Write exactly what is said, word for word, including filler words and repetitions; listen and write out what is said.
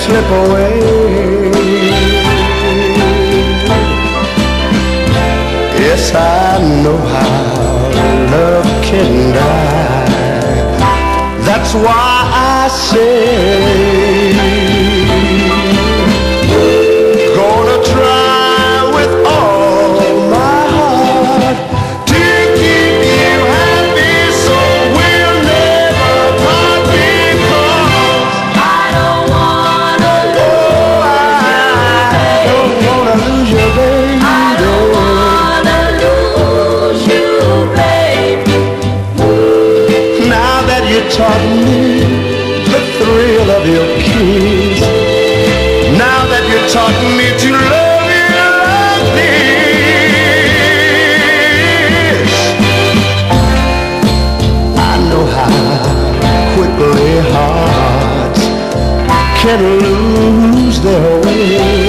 slip away. Yes, I know how love can die. That's why I say, gonna try with all my heart to keep you happy, so we'll never part, because I don't wanna oh, I don't wanna lose you, baby. I don't wanna lose you, baby. Now that you taught me the thrill of your kiss, now that you taught me to love you like this, I know how quickly hearts can lose their way.